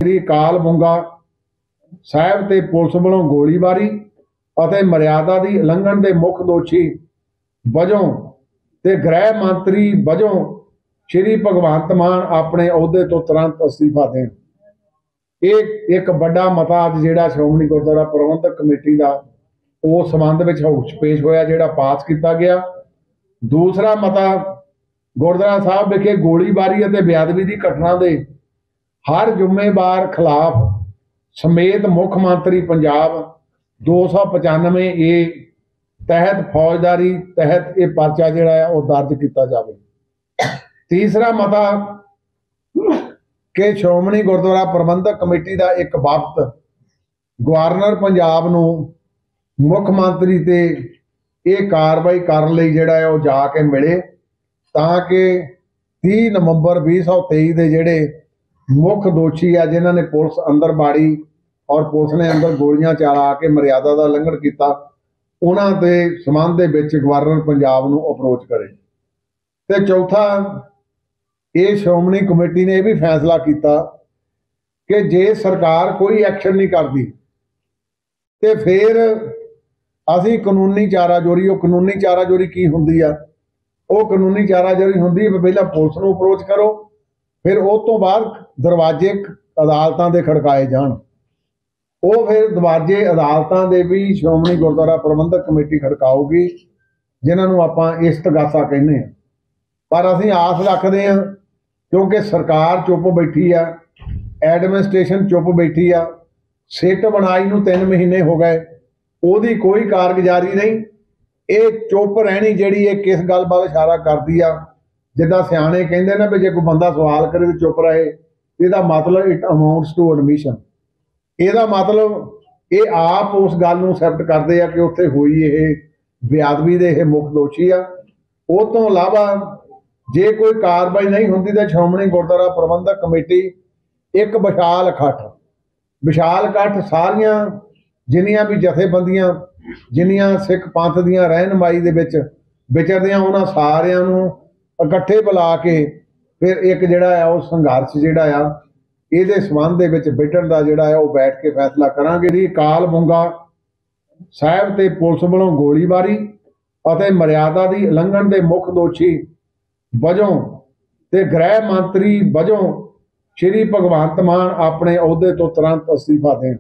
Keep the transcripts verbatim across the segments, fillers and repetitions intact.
श्री काल बुंगा साहिब ते पुलिस वालों गोलीबारी ਅਤੇ ਮਰਿਆਦਾ ਦੀ ਉਲੰਘਣ ਦੇ ਮੁੱਖ ਦੋਸ਼ੀ ਵਜੋਂ ਤੇ ਗ੍ਰਹਿ ਮੰਤਰੀ ਵਜੋਂ ਸ਼੍ਰੀ ਭਗਵੰਤ ਮਾਨ ਆਪਣੇ ਅਹੁਦੇ ਤੋਂ ਤੁਰੰਤ ਅਸਤੀਫਾ ਦੇਣ। ਇਹ ਇੱਕ ਵੱਡਾ ਮਤਾ ਅੱਜ ਜਿਹੜਾ ਸ਼੍ਰੋਮਣੀ ਗੁਰਦੁਆਰਾ ਪ੍ਰਬੰਧਕ ਕਮੇਟੀ ਦਾ ਉਸ ਸੰਬੰਧ ਵਿੱਚ ਹਾਊਸ ਪੇਸ਼ ਹੋਇਆ, ਜਿਹੜਾ ਪਾਸ ਕੀਤਾ ਗਿਆ। ਦੂਸਰਾ ਮਤਾ ਗੁਰਦੁਆਰਾ ਸਾਹਿਬ ਵਿਖੇ ਗੋਲੀਬਾਰੀ ਅਤੇ ਬੇਅਦਬੀ ਦੀ ਘਟਨਾ ਦੇ ਹਰ ਜ਼ਿੰਮੇਵਾਰ ਖਿਲਾਫ ਸਮੇਤ ਮੁੱਖ ਮੰਤਰੀ ਪੰਜਾਬ दो सौ पचानवे ए तहत फौजदारी तहत ये परचा जिहड़ा है वो दर्ज किया जाए। तीसरा मता कि श्रोमणी गुरुद्वारा प्रबंधक कमेटी का एक वक्त गवर्नर पंजाब नूं मुख मंत्री ते ये कार्रवाई करने लई जिहड़ा है वो जाके मिले, ताकि तीह नवंबर भी सौ तेई के जिहड़े मुख दोषी आ जिन्हां ने पुलिस अंदर बाड़ी और पुलिस ने अंदर गोलियां चला के मर्यादा का उल्लंघन किया, उन्हां दे संबंध दे विच गवर्नर पंजाब नूं अप्रोच करे। ते चौथा ये श्रोमणी कमेटी ने यह भी फैसला किया कि जे सरकार कोई एक्शन नहीं करती तो फिर असी कानूनी चाराजोरी, वो कानूनी चाराजोरी की हुंदी आ, वो कानूनी चाराजोरी हुंदी पहला पुलिस नूं अप्रोच करो, फिर उस तो बाद दरवाजे अदालतां दे खड़काए जाण। वो फिर दरवाजे अदालतां दे भी श्रोमणी गुरुद्वारा प्रबंधक कमेटी खड़काऊगी, जिन्होंने आपां इस्तगासा कहने। पर असीं आस रखते हैं क्योंकि सरकार चुप बैठी आ, एडमिनिस्ट्रेशन चुप बैठी आ, सिट बनाई नूं तीन महीने हो गए, ओदी कोई कारगुजारी नहीं। ये चुप रहनी जिहड़ी ये किस गल वाल इशारा करदी आ, जिद्दां सियाणे कहंदे ने भी जे कोई बंदा सवाल करे तो चुप रहे, इहदा मतलब इट अमाउंट्स टू एडमिशन। ਇਹਦਾ मतलब ये आप उस गल नूं एक्सैप्ट करते हैं कि उत्थे हुई ये बेअदबी दे ये मुख दोषी आ। उस तो इलावा जे कोई कार्रवाई नहीं होंदी तो श्रोमणी गुरुद्वारा प्रबंधक कमेटी एक विशाल इकट्ठ विशाल इकट्ठ सारियां जिन्नियां भी जथेबंदियां जिन्नियां सिख पंथ दियां रहनुमाई दे विच विचरदियां उन्हां सारियां नूं इकट्ठे बुला के फिर एक जिहड़ा आ वो संघर्ष जिहड़ा आ ਇਹਦੇ ਸੰਬੰਧ ਦੇ ਵਿੱਚ ਬੈਠਣ ਦਾ ਜਿਹੜਾ ਹੈ ਉਹ ਬੈਠ ਕੇ ਫੈਸਲਾ ਕਰਾਂਗੇ। ਜੀ ਕਾਲ ਬੁੰਗਾ ਸਾਹਿਬ ਤੇ ਪੁਲਿਸ ਵੱਲੋਂ ਗੋਲੀਬਾਰੀ ਅਤੇ ਮਰਿਆਦਾ ਦੀ ਉਲੰਘਣ ਦੇ ਮੁੱਖ ਦੋਸ਼ੀ ਵਜੋਂ ਤੇ ਗ੍ਰਹਿ ਮੰਤਰੀ ਵਜੋਂ ਸ਼੍ਰੀ ਭਗਵੰਤ ਮਾਨ ਆਪਣੇ ਅਹੁਦੇ ਤੋਂ ਤੁਰੰਤ ਅਸਤੀਫਾ ਦੇਣ।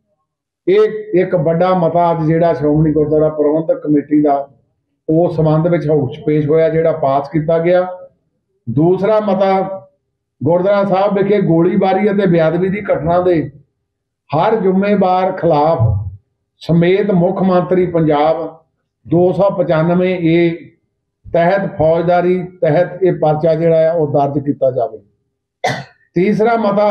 ਇਹ ਇੱਕ ਵੱਡਾ ਮਤਾ ਅੱਜ ਜਿਹੜਾ ਸ਼੍ਰੋਮਣੀ ਗੁਰਦੁਆਰਾ ਪ੍ਰਬੰਧਕ ਕਮੇਟੀ ਦਾ ਉਸ ਸੰਬੰਧ ਵਿੱਚ ਹਾਊਸ ਪੇਸ਼ ਹੋਇਆ, ਜਿਹੜਾ ਪਾਸ ਕੀਤਾ ਗਿਆ। ਦੂਸਰਾ ਮਤਾ गुरुद्वारा साहब विखे गोलीबारी और बेअदबी की घटना के हर जिम्मेवार खिलाफ समेत मुख मंत्री पंजाब दो सौ पचानवे ए तहत फौजदारी तहत ये परचा जिहड़ा है वो दर्ज किया जाए। तीसरा मता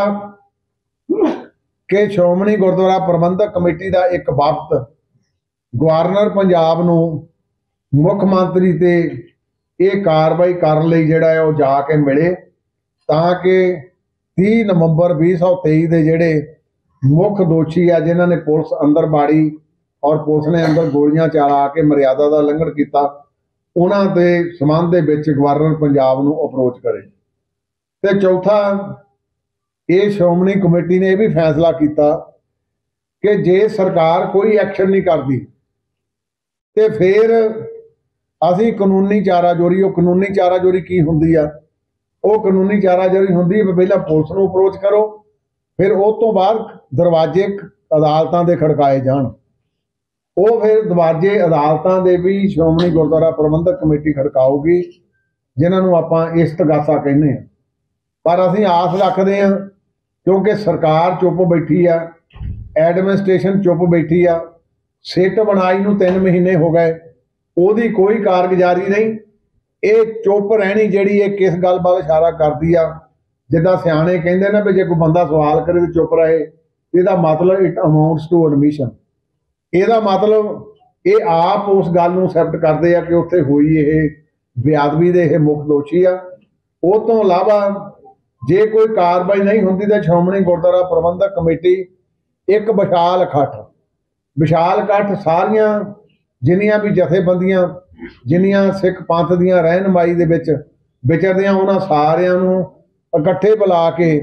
कि श्रोमणी गुरुद्वारा प्रबंधक कमेटी का एक वक्त गवर्नर पंजाब नूं मुख मंत्री ते ये कार्रवाई करने लई जिहड़ा है वो जाके मिले, ताकि तीह नवंबर भी सौ तेई के जिहड़े मुख दोषी आ जिन्हां ने पुलिस अंदर बाड़ी और पुलिस ने अंदर गोलियां चला के मर्यादा का उल्लंघन किया, उन्हां दे संबंध दे विच गवर्नर पंजाब नूं अप्रोच करे। ते चौथा ये श्रोमणी कमेटी ने यह भी फैसला किया कि जे सरकार कोई एक्शन नहीं करती तो फिर असी कानूनी चाराजोरी, वो कानूनी चाराजोरी की हुंदी आ, वो कानूनी चाराजोरी हुंदी पहला पुलिस नूं अप्रोच करो, फिर उस तो बाद दरवाजे अदालतां दे खड़काए जाण। वो फिर दरवाजे अदालतां दे भी श्रोमणी गुरुद्वारा प्रबंधक कमेटी खड़काऊगी, जिन्होंने आपां इस्तगासा कहने। पर असीं आस रखते हैं क्योंकि सरकार चुप बैठी आ, एडमिनिस्ट्रेशन चुप बैठी आ, सिट बनाई नूं तीन महीने हो गए, ओदी कोई कारगुजारी नहीं। ये चुप रहनी जिहड़ी ये किस गल वाल इशारा करदी आ, जिद्दां सियाणे कहंदे ने भी जे कोई बंदा सवाल करे तो चुप रहे, इहदा मतलब इट अमाउंट्स टू एडमिशन। ਇਹਦਾ मतलब ये आप उस गल नूं एक्सैप्ट करते हैं कि उत्थे हुई ये बेअदबी दे ये मुख दोषी आ। उस तो इलावा जे कोई कार्रवाई नहीं होंदी तो श्रोमणी गुरुद्वारा प्रबंधक कमेटी एक विशाल इकट्ठ विशाल इकट्ठ सारियां जिन्नियां भी जथेबंदियां जिन्नियां सिख पंथ दियां रहनुमाई दे विच विचरदियां उन्हां सारियां नूं इकट्ठे बुला के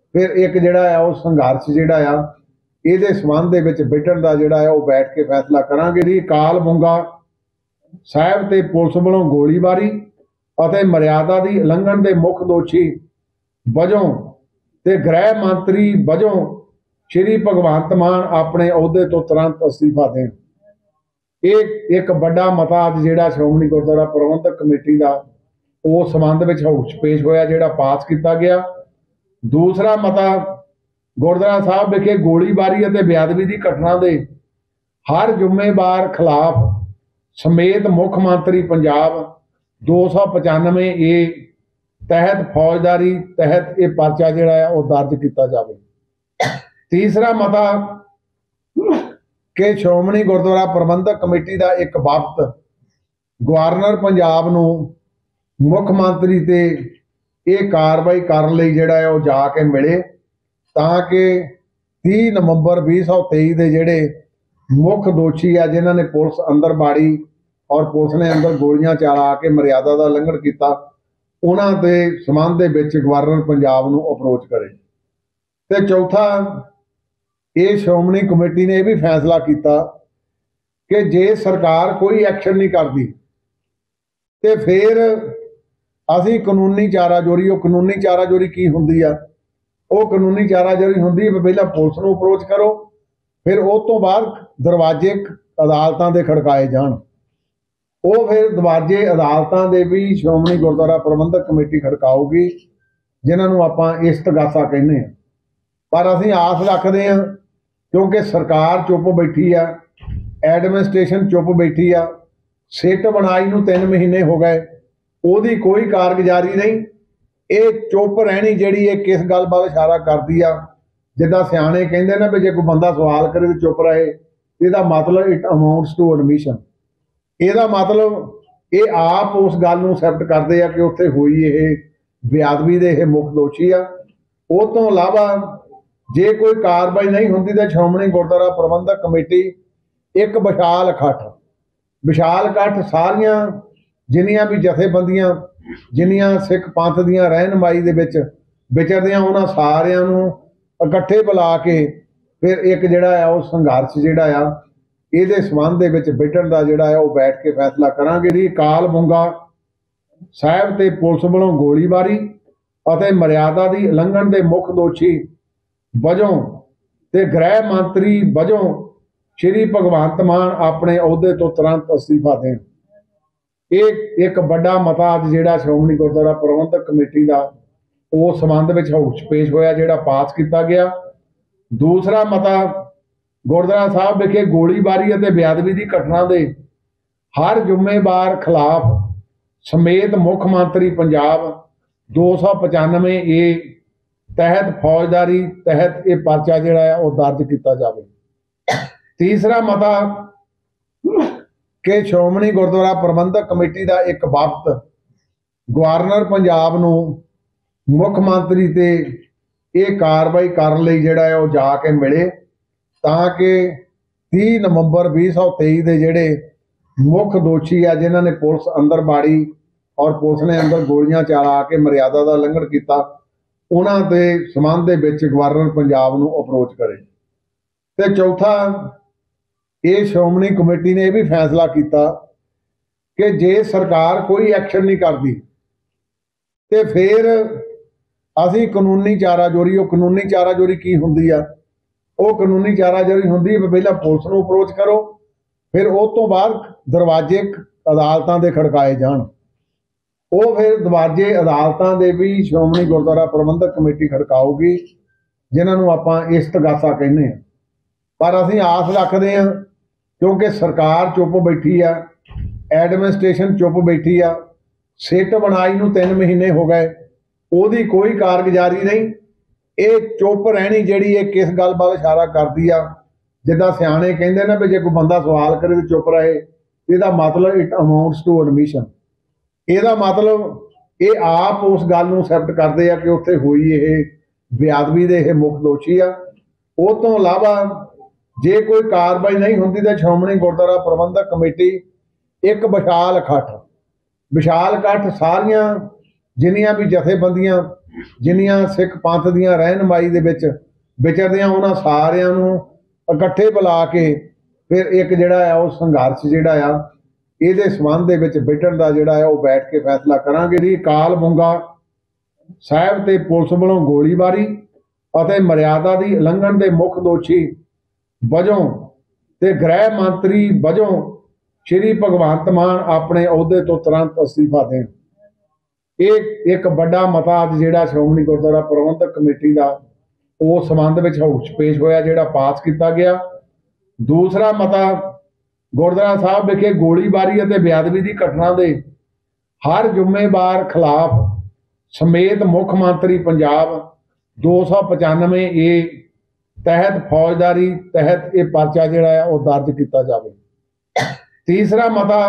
फिर एक जिहड़ा आ वो संघर्ष जिहड़ा आ ਇਹਦੇ ਸੰਬੰਧ ਦੇ ਵਿੱਚ ਬੈਠਣ ਦਾ ਜਿਹੜਾ ਹੈ ਉਹ ਬੈਠ ਕੇ ਫੈਸਲਾ ਕਰਾਂਗੇ। ਜੀ ਕਾਲ ਬੁੰਗਾ ਸਾਹਿਬ ਤੇ ਪੁਲਿਸ ਵੱਲੋਂ ਗੋਲੀਬਾਰੀ ਅਤੇ ਮਰਿਆਦਾ ਦੀ ਉਲੰਘਣ ਦੇ ਮੁੱਖ ਦੋਸ਼ੀ ਵਜੋਂ ਤੇ ਗ੍ਰਹਿ ਮੰਤਰੀ ਵਜੋਂ ਸ਼੍ਰੀ ਭਗਵੰਤ ਮਾਨ ਆਪਣੇ ਅਹੁਦੇ ਤੋਂ ਤੁਰੰਤ ਅਸਤੀਫਾ ਦੇਣ। ਇਹ ਇੱਕ ਵੱਡਾ ਮਤਾ ਅੱਜ ਜਿਹੜਾ ਸ਼੍ਰੋਮਣੀ ਗੁਰਦੁਆਰਾ ਪ੍ਰਬੰਧਕ ਕਮੇਟੀ ਦਾ ਉਸ ਸੰਬੰਧ ਵਿੱਚ ਹਾਊਸ ਪੇਸ਼ ਹੋਇਆ, ਜਿਹੜਾ ਪਾਸ ਕੀਤਾ ਗਿਆ। ਦੂਸਰਾ ਮਤਾ ਗੁਰਦੁਆਰਾ ਸਾਹਿਬ ਵਿਖੇ ਗੋਲੀਬਾਰੀ ਅਤੇ ਬੇਅਦਬੀ ਦੀ ਘਟਨਾ ਦੇ ਹਰ ਜ਼ਿੰਮੇਵਾਰ ਖਿਲਾਫ ਸਮੇਤ ਮੁੱਖ ਮੰਤਰੀ ਪੰਜਾਬ ਦੋ ਸੌ ਪਚਾਨਵੇਂ ਏ ਤਹਿਤ ਫੌਜਦਾਰੀ ਤਹਿਤ ਇਹ ਪਰਚਾ ਜਿਹੜਾ ਹੈ ਉਹ ਦਰਜ ਕੀਤਾ ਜਾਵੇ। ਤੀਸਰਾ ਮਤਾ ਕਿ ਸ਼੍ਰੋਮਣੀ ਗੁਰਦੁਆਰਾ ਪ੍ਰਬੰਧਕ ਕਮੇਟੀ ਦਾ ਇੱਕ ਵਫਦ ਗਵਰਨਰ ਪੰਜਾਬ ਨੂੰ ਮੁੱਖ ਮੰਤਰੀ ਤੇ ਇਹ ਕਾਰਵਾਈ ਕਰਨ ਲਈ ਜਿਹੜਾ ਹੈ ਉਹ ਜਾ ਕੇ ਮਿਲੇ, ਤਾਂ ਕਿ ਤੀਹ ਨਵੰਬਰ ਵੀਹ ਸੌ ਤੇਈ ਦੇ ਜਿਹੜੇ ਮੁੱਖ ਦੋਸ਼ੀ ਆ ਜਿਨ੍ਹਾਂ ਨੇ ਪੁਲਿਸ ਅੰਦਰ ਬਾੜੀ ਔਰ ਪੁਲਿਸ ਨੇ ਅੰਦਰ ਗੋਲੀਆਂ ਚਲਾ ਕੇ ਮਰਿਆਦਾ ਦਾ ਉਲੰਘਣ ਕੀਤਾ, ਉਹਨਾਂ ਦੇ ਸੰਬੰਧ ਦੇ ਵਿੱਚ ਗਵਰਨਰ ਪੰਜਾਬ ਨੂੰ ਅਪਰੋਚ ਕਰੇ। ਤੇ ਚੌਥਾ, ਇਹ ਸ਼੍ਰੋਮਣੀ ਕਮੇਟੀ ਨੇ ਇਹ ਵੀ ਫੈਸਲਾ ਕੀਤਾ ਕਿ ਜੇ ਸਰਕਾਰ ਕੋਈ ਐਕਸ਼ਨ ਨਹੀਂ ਕਰਦੀ ਤੇ ਫਿਰ ਅਸੀਂ ਕਾਨੂੰਨੀ ਚਾਰਾਜੋਰੀ, ਉਹ ਕਾਨੂੰਨੀ ਚਾਰਾਜੋਰੀ ਕੀ ਹੁੰਦੀ ਆ, ਉਹ ਕਾਨੂੰਨੀ ਚਾਰਾਜੋਰੀ ਹੁੰਦੀ ਹੈ ਪਹਿਲਾਂ ਪੁਲਿਸ ਨੂੰ ਅਪਰੋਚ ਕਰੋ, ਫਿਰ ਉਹ ਤੋਂ ਬਾਅਦ ਦਰਵਾਜ਼ੇ ਅਦਾਲਤਾਂ ਦੇ ਖੜਕਾਏ ਜਾਣ। ਉਹ ਫਿਰ ਦਰਵਾਜ਼ੇ ਅਦਾਲਤਾਂ ਦੇ ਵੀ ਸ਼੍ਰੋਮਣੀ ਗੁਰਦੁਆਰਾ ਪ੍ਰਬੰਧਕ ਕਮੇਟੀ ਖੜਕਾਊਗੀ, ਜਿਨ੍ਹਾਂ ਨੂੰ ਆਪਾਂ ਇਸਤਗਾਸਾ ਕਹਿੰਦੇ ਹਾਂ। ਪਰ ਅਸੀਂ ਆਸ ਰੱਖਦੇ ਹਾਂ, ਕਿਉਂਕਿ ਸਰਕਾਰ ਚੁੱਪ ਬੈਠੀ ਆ, ਐਡਮਿਨਿਸਟ੍ਰੇਸ਼ਨ ਚੁੱਪ ਬੈਠੀ ਆ, ਸਿੱਟ ਬਣਾਈ ਨੂੰ ਤਿੰਨ ਮਹੀਨੇ ਹੋ ਗਏ, ਉਹਦੀ ਕੋਈ ਕਾਰਗੁਜ਼ਾਰੀ ਨਹੀਂ। ਇਹ ਚੁੱਪ ਰਹਿਣੀ ਜਿਹੜੀ ਇਹ ਕਿਸ ਗੱਲ ਵੱਲ ਇਸ਼ਾਰਾ ਕਰਦੀ ਆ, ਜਿੱਦਾਂ ਸਿਆਣੇ ਕਹਿੰਦੇ ਨੇ ਵੀ ਜੇ ਕੋਈ ਬੰਦਾ ਸਵਾਲ ਕਰੇ ਤੇ ਚੁੱਪ ਰਹੇ, ਇਹਦਾ ਮਤਲਬ ਇਟ ਅਮਾਊਂਟਸ ਟੂ ਐਡਮਿਸ਼ਨ। ਇਹਦਾ ਮਤਲਬ ਇਹ ਆਪ ਉਸ ਗੱਲ ਨੂੰ ਐਕਸੈਪਟ ਕਰਦੇ ਆ ਕਿ ਉੱਥੇ ਹੋਈ ਇਹ ਬੇਅਦਬੀ ਦੇ ਇਹ ਮੁੱਖ ਦੋਸ਼ੀ ਆ। ਉਹ ਤੋਂ ਇਲਾਵਾ ਜੇ ਕੋਈ ਕਾਰਵਾਈ ਨਹੀਂ ਹੁੰਦੀ ਤਾਂ ਸ਼੍ਰੋਮਣੀ ਗੁਰਦੁਆਰਾ ਪ੍ਰਬੰਧਕ ਕਮੇਟੀ ਇੱਕ ਵਿਸ਼ਾਲ ਇਕੱਠ ਵਿਸ਼ਾਲ ਇਕੱਠ ਸਾਰੀਆਂ ਜਿੰਨੀਆਂ ਵੀ ਜਥੇਬੰਦੀਆਂ, ਜਿੰਨੀਆਂ ਸਿੱਖ ਪੰਥ ਦੀਆਂ ਰਹਿਨਮਾਈ ਦੇ ਵਿੱਚ ਵਿਚਰਦੀਆਂ, ਉਹਨਾਂ ਸਾਰਿਆਂ ਨੂੰ ਇਕੱਠੇ ਬੁਲਾ ਕੇ ਫਿਰ ਇੱਕ ਜਿਹੜਾ ਆ ਉਹ ਸੰਘਰਸ਼ ਜਿਹੜਾ ਆ ਇਹਦੇ ਸੰਬੰਧ ਦੇ ਵਿੱਚ ਬੈਠਣ ਦਾ ਜਿਹੜਾ ਹੈ ਉਹ ਬੈਠ ਕੇ ਫੈਸਲਾ ਕਰਾਂਗੇ। ਜੀ ਕਾਲ ਬੁੰਗਾ ਸਾਹਿਬ ਤੇ ਪੁਲਿਸ ਵੱਲੋਂ ਗੋਲੀਬਾਰੀ ਅਤੇ ਮਰਿਆਦਾ ਦੀ ਉਲੰਘਣ ਦੇ ਮੁੱਖ ਦੋਸ਼ੀ ਵਜੋਂ ਤੇ ਗ੍ਰਹਿ ਮੰਤਰੀ ਵਜੋਂ ਸ਼੍ਰੀ ਭਗਵੰਤ ਮਾਨ ਆਪਣੇ ਅਹੁਦੇ ਤੋਂ ਤੁਰੰਤ ਅਸਤੀਫਾ ਦੇਣ। ਇਹ ਇੱਕ ਵੱਡਾ ਮਤਾ ਅੱਜ ਜਿਹੜਾ ਸ਼੍ਰੋਮਣੀ ਗੁਰਦੁਆਰਾ ਪ੍ਰਬੰਧਕ ਕਮੇਟੀ ਦਾ ਉਸ ਸੰਬੰਧ ਵਿੱਚ ਹਾਊਸ ਪੇਸ਼ ਹੋਇਆ, ਜਿਹੜਾ ਪਾਸ ਕੀਤਾ ਗਿਆ। ਦੂਸਰਾ ਮਤਾ ਗੁਰਦੁਆਰਾ ਸਾਹਿਬ ਵਿਖੇ ਗੋਲੀਬਾਰੀ ਅਤੇ ਬੇਅਦਬੀ ਦੀ ਘਟਨਾ ਦੇ ਹਰ ਜ਼ਿੰਮੇਵਾਰ ਖਿਲਾਫ ਸਮੇਤ ਮੁੱਖ ਮੰਤਰੀ ਪੰਜਾਬ ਦੋ ਸੌ ਪਚਾਨਵੇਂ ਏ ਤਹਿਤ ਫੌਜਦਾਰੀ ਤਹਿਤ ਇਹ ਪਰਚਾ ਜਿਹੜਾ ਆ ਉਹ ਦਰਜ ਕੀਤਾ ਜਾਵੇ। ਤੀਸਰਾ ਮਤਾ ਕਿ ਸ਼੍ਰੋਮਣੀ ਗੁਰਦੁਆਰਾ ਪ੍ਰਬੰਧਕ ਕਮੇਟੀ ਦਾ ਇੱਕ ਵਫਦ ਗਵਰਨਰ ਪੰਜਾਬ ਨੂੰ ਮੁੱਖ ਮੰਤਰੀ ਤੇ ਇਹ ਕਾਰਵਾਈ ਕਰਨ ਲਈ ਜਿਹੜਾ ਹੈ ਉਹ ਜਾ ਕੇ ਮਿਲੇ, ਤਾਂ ਕਿ ਤੀਹ ਨਵੰਬਰ ਵੀਹ ਸੌ ਤੇਈ ਦੇ ਜਿਹੜੇ ਮੁੱਖ ਦੋਸ਼ੀ ਆ ਜਿਨ੍ਹਾਂ ਨੇ ਪੁਲਿਸ ਅੰਦਰ ਬਾੜੀ ਔਰ ਪੁਲਿਸ ਨੇ ਅੰਦਰ ਗੋਲੀਆਂ ਚਲਾ ਕੇ ਮਰਿਆਦਾ ਦਾ ਉਲੰਘਣ ਕੀਤਾ, ਉਹਨਾਂ ਦੇ ਸੰਬੰਧ ਦੇ ਵਿੱਚ ਗਵਰਨਰ ਪੰਜਾਬ ਨੂੰ ਅਪਰੋਚ ਕਰੇ। ਤੇ ਚੌਥਾ, ਇਹ ਸ਼੍ਰੋਮਣੀ ਕਮੇਟੀ ਨੇ ਇਹ ਵੀ ਫੈਸਲਾ ਕੀਤਾ ਕਿ ਜੇ ਸਰਕਾਰ ਕੋਈ ਐਕਸ਼ਨ ਨਹੀਂ ਕਰਦੀ ਤੇ ਫਿਰ ਅਸੀਂ ਕਾਨੂੰਨੀ ਚਾਰਾਜੋਰੀ, ਉਹ ਕਾਨੂੰਨੀ ਚਾਰਾਜੋਰੀ ਕੀ ਹੁੰਦੀ ਆ, ਉਹ ਕਾਨੂੰਨੀ ਚਾਰਾਜੋਰੀ ਹੁੰਦੀ ਹੈ ਪਹਿਲਾਂ ਪੁਲਿਸ ਨੂੰ ਅਪਰੋਚ ਕਰੋ, ਫਿਰ ਉਹ ਤੋਂ ਬਾਅਦ ਦਰਵਾਜ਼ੇ ਅਦਾਲਤਾਂ ਦੇ ਖੜਕਾਏ ਜਾਣ। ਉਹ ਫਿਰ ਦਰਵਾਜ਼ੇ ਅਦਾਲਤਾਂ ਦੇ ਵੀ ਸ਼੍ਰੋਮਣੀ ਗੁਰਦੁਆਰਾ ਪ੍ਰਬੰਧਕ ਕਮੇਟੀ ਖੜਕਾਊਗੀ, ਜਿਨ੍ਹਾਂ ਨੂੰ ਆਪਾਂ ਇਸਤਗਾਸਾ ਕਹਿੰਦੇ ਹਾਂ। ਪਰ ਅਸੀਂ ਆਸ ਰੱਖਦੇ ਹਾਂ, ਕਿਉਂਕਿ ਸਰਕਾਰ ਚੁੱਪ ਬੈਠੀ ਆ, ਐਡਮਿਨਿਸਟ੍ਰੇਸ਼ਨ ਚੁੱਪ ਬੈਠੀ ਆ, ਸਿੱਟ ਬਣਾਈ ਨੂੰ ਤਿੰਨ ਮਹੀਨੇ ਹੋ ਗਏ, ਉਹਦੀ ਕੋਈ ਕਾਰਗੁਜ਼ਾਰੀ ਨਹੀਂ। ਇਹ ਚੁੱਪ ਰਹਿਣੀ ਜਿਹੜੀ ਇਹ ਕਿਸ ਗੱਲ ਵੱਲ ਇਸ਼ਾਰਾ ਕਰਦੀ ਆ, ਜਿੱਦਾਂ ਸਿਆਣੇ ਕਹਿੰਦੇ ਨੇ ਵੀ ਜੇ ਕੋਈ ਬੰਦਾ ਸਵਾਲ ਕਰੇ ਤੇ ਚੁੱਪ ਰਹੇ, ਇਹਦਾ ਮਤਲਬ ਇਟ ਅਮਾਊਂਟਸ ਟੂ ਐਡਮਿਸ਼ਨ। ਇਹਦਾ ਮਤਲਬ ਇਹ ਆਪ ਉਸ ਗੱਲ ਨੂੰ ਐਕਸੈਪਟ ਕਰਦੇ ਆ ਕਿ ਉੱਥੇ ਹੋਈ ਇਹ ਬੇਅਦਬੀ ਦੇ ਇਹ ਮੁੱਖ ਦੋਸ਼ੀ ਆ। ਉਹ ਤੋਂ ਇਲਾਵਾ ਜੇ ਕੋਈ ਕਾਰਵਾਈ ਨਹੀਂ ਹੁੰਦੀ ਤਾਂ ਸ਼੍ਰੋਮਣੀ ਗੁਰਦੁਆਰਾ ਪ੍ਰਬੰਧਕ ਕਮੇਟੀ ਇੱਕ ਵਿਸ਼ਾਲ ਇਕੱਠ ਵਿਸ਼ਾਲ ਇਕੱਠ ਸਾਰੀਆਂ ਜਿੰਨੀਆਂ ਵੀ ਜਥੇਬੰਦੀਆਂ, ਜਿੰਨੀਆਂ ਸਿੱਖ ਪੰਥ ਦੀਆਂ ਰਹਿਨਮਾਈ ਦੇ ਵਿੱਚ ਵਿਚਰਦਿਆਂ ਉਹਨਾਂ ਸਾਰਿਆਂ ਨੂੰ ਇਕੱਠੇ ਬੁਲਾ ਕੇ ਫਿਰ ਇੱਕ ਜਿਹੜਾ ਆ ਉਹ ਸੰਘਰਸ਼ ਜਿਹੜਾ ਆ ਇਹਦੇ ਸੰਬੰਧ ਦੇ ਵਿੱਚ ਬੈਠਣ ਦਾ ਜਿਹੜਾ ਆ ਉਹ ਬੈਠ ਕੇ ਫੈਸਲਾ ਕਰਾਂਗੇ। ਜੀ ਕਾਲ ਬੁੰਗਾ ਸਾਹਿਬ ਤੇ ਪੁਲਿਸ ਵੱਲੋਂ ਗੋਲੀਬਾਰੀ ਅਤੇ ਮਰਿਆਦਾ ਦੀ ਉਲੰਘਣ ਦੇ ਮੁੱਖ ਦੋਸ਼ੀ ਵਜੋਂ ਤੇ ਗ੍ਰਹਿ ਮੰਤਰੀ ਵਜੋਂ ਸ਼੍ਰੀ ਭਗਵੰਤ ਮਾਨ ਆਪਣੇ ਅਹੁਦੇ ਤੋਂ ਤੁਰੰਤ ਅਸਤੀਫਾ ਦੇਣ। ਇਹ ਇੱਕ ਵੱਡਾ ਮਤਾ ਅੱਜ ਜਿਹੜਾ ਸ਼੍ਰੋਮਣੀ ਗੁਰਦੁਆਰਾ ਪ੍ਰਬੰਧਕ ਕਮੇਟੀ ਦਾ ਉਸ ਸੰਬੰਧ ਵਿੱਚ ਹਾਊਸ ਪੇਸ਼ ਹੋਇਆ, ਜਿਹੜਾ ਪਾਸ ਕੀਤਾ ਗਿਆ। ਦੂਸਰਾ ਮਤਾ ਗੁਰਦੁਆਰਾ ਸਾਹਿਬ ਵਿਖੇ ਗੋਲੀਬਾਰੀ ਅਤੇ ਬੇਅਦਬੀ ਦੀ ਘਟਨਾ ਦੇ ਹਰ ਜ਼ਿੰਮੇਵਾਰ ਖਿਲਾਫ ਸਮੇਤ ਮੁੱਖ ਮੰਤਰੀ ਪੰਜਾਬ ਦੋ ਸੌ ਪਚਾਨਵੇਂ ਏ ਤਹਿਤ ਫੌਜਦਾਰੀ ਤਹਿਤ ਇਹ ਪਰਚਾ ਜਿਹੜਾ ਆ ਉਹ ਦਰਜ ਕੀਤਾ ਜਾਵੇ। ਤੀਸਰਾ ਮਤਾ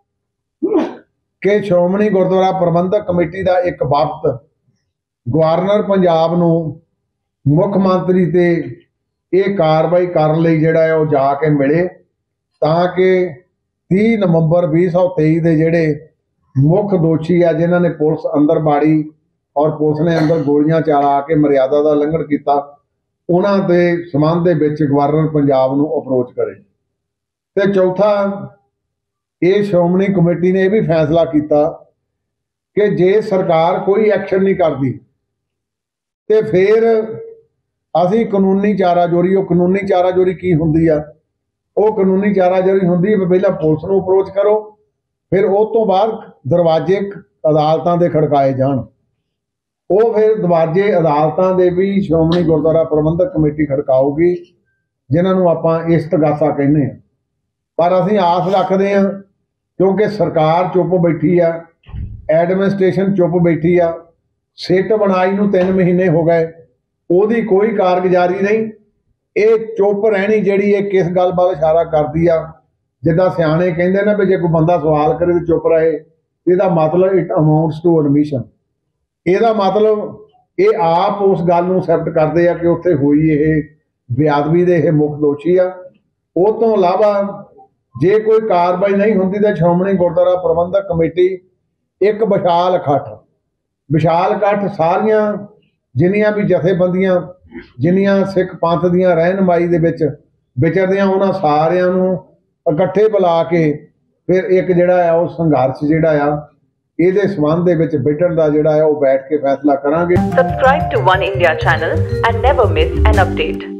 ਕਿ ਸ਼੍ਰੋਮਣੀ ਗੁਰਦੁਆਰਾ ਪ੍ਰਬੰਧਕ ਕਮੇਟੀ ਦਾ ਇੱਕ ਵਫਦ ਗਵਰਨਰ ਪੰਜਾਬ ਨੂੰ ਮੁੱਖ ਮੰਤਰੀ ਤੇ ਇਹ ਕਾਰਵਾਈ ਕਰਨ ਲਈ ਜਿਹੜਾ ਉਹ ਜਾ ਕੇ ਮਿਲੇ, ਤਾਂ ਕਿ ਤੀਹ ਨਵੰਬਰ ਵੀਹ ਸੌ ਤੇਈ ਦੇ ਜਿਹੜੇ ਮੁੱਖ ਦੋਸ਼ੀ ਆ ਜਿਨ੍ਹਾਂ ਨੇ ਪੁਲਿਸ ਅੰਦਰ ਬਾੜੀ ਔਰ ਪੁਲਿਸ ਨੇ ਅੰਦਰ ਗੋਲੀਆਂ ਚਲਾ ਕੇ ਮਰਿਆਦਾ ਦਾ ਉਲੰਘਣ ਕੀਤਾ, ਉਹਨਾਂ ਦੇ ਸੰਬੰਧ ਦੇ ਵਿੱਚ ਗਵਰਨਰ ਪੰਜਾਬ ਨੂੰ ਅਪਰੋਚ ਕਰੇ। ਤੇ ਚੌਥਾ, ਇਹ ਸ਼੍ਰੋਮਣੀ ਕਮੇਟੀ ਨੇ ਇਹ ਵੀ ਫੈਸਲਾ ਕੀਤਾ ਕਿ ਜੇ ਸਰਕਾਰ ਕੋਈ ਐਕਸ਼ਨ ਨਹੀਂ ਕਰਦੀ ਤੇ ਫਿਰ ਅਸੀਂ ਕਾਨੂੰਨੀ ਚਾਰਾਜੋਰੀ, ਉਹ ਕਾਨੂੰਨੀ ਚਾਰਾਜੋਰੀ ਕੀ ਹੁੰਦੀ ਆ, ਉਹ ਕਾਨੂੰਨੀ ਚਾਰਾਜੋਰੀ ਹੁੰਦੀ ਹੈ ਪਹਿਲਾਂ ਪੁਲਿਸ ਨੂੰ ਅਪਰੋਚ ਕਰੋ, ਫਿਰ ਉਹ ਤੋਂ ਬਾਅਦ ਦਰਵਾਜ਼ੇ ਅਦਾਲਤਾਂ ਦੇ ਖੜਕਾਏ ਜਾਣ। ਉਹ ਫਿਰ ਦਰਵਾਜ਼ੇ ਅਦਾਲਤਾਂ ਦੇ ਵੀ ਸ਼੍ਰੋਮਣੀ ਗੁਰਦੁਆਰਾ ਪ੍ਰਬੰਧਕ ਕਮੇਟੀ ਖੜਕਾਊਗੀ, ਜਿਨ੍ਹਾਂ ਨੂੰ ਆਪਾਂ ਇਸਤਗਾਸਾ ਕਹਿੰਦੇ ਹਾਂ। ਪਰ ਅਸੀਂ ਆਸ ਰੱਖਦੇ ਹਾਂ, ਕਿਉਂਕਿ ਸਰਕਾਰ ਚੁੱਪ ਬੈਠੀ ਆ, ਐਡਮਿਨਿਸਟ੍ਰੇਸ਼ਨ ਚੁੱਪ ਬੈਠੀ ਆ, ਸਿੱਟ ਬਣਾਈ ਨੂੰ ਤਿੰਨ ਮਹੀਨੇ ਹੋ ਗਏ, ਉਹਦੀ ਕੋਈ ਕਾਰਗੁਜ਼ਾਰੀ ਨਹੀਂ। ਇਹ ਚੁੱਪ ਰਹਿਣੀ ਜਿਹੜੀ ਇਹ ਕਿਸ ਗੱਲ ਵੱਲ ਇਸ਼ਾਰਾ ਕਰਦੀ ਆ, ਜਿੱਦਾਂ ਸਿਆਣੇ ਕਹਿੰਦੇ ਨੇ ਵੀ ਜੇ ਕੋਈ ਬੰਦਾ ਸਵਾਲ ਕਰੇ ਤੇ ਚੁੱਪ ਰਹੇ, ਇਹਦਾ ਮਤਲਬ ਇਟ ਅਮਾਊਂਟਸ ਟੂ ਐਡਮਿਸ਼ਨ। ਇਹਦਾ ਮਤਲਬ ਇਹ ਆਪ ਉਸ ਗੱਲ ਨੂੰ ਐਕਸੈਪਟ ਕਰਦੇ ਆ ਕਿ ਉੱਥੇ ਹੋਈ ਇਹ ਬੇਅਦਬੀ ਦੇ ਇਹ ਮੁੱਖ ਦੋਸ਼ੀ ਆ। ਉਹ ਤੋਂ ਇਲਾਵਾ ਜੇ ਕੋਈ ਕਾਰਵਾਈ ਨਹੀਂ ਹੁੰਦੀ ਤਾਂ ਸ਼੍ਰੋਮਣੀ ਗੁਰਦੁਆਰਾ ਪ੍ਰਬੰਧਕ ਕਮੇਟੀ ਇੱਕ ਵਿਸ਼ਾਲ ਇਕੱਠ ਵਿਸ਼ਾਲ ਇਕੱਠ ਸਾਰੀਆਂ ਜਿੰਨੀਆਂ ਵੀ ਜਥੇਬੰਦੀਆਂ ਜਿੰਨੀਆਂ ਸਿੱਖ ਪੰਥ ਦੀਆਂ ਰਹਿਨਮਾਈ ਦੇ ਵਿੱਚ ਵਿਚਰਦਿਆਂ ਉਹਨਾਂ ਸਾਰਿਆਂ ਨੂੰ ਇਕੱਠੇ ਬੁਲਾ ਕੇ ਫਿਰ ਇੱਕ ਜਿਹੜਾ ਆ ਉਹ ਸੰਘਰਸ਼ ਜਿਹੜਾ ਆ ਇਹਦੇ ਸੰਬੰਧ ਦੇ ਵਿੱਚ ਬੈਠਣ ਦਾ ਜਿਹੜਾ ਆ ਉਹ ਬੈਠ ਕੇ ਫੈਸਲਾ ਕਰਾਂਗੇ। Subscribe to One India channel and never miss an update.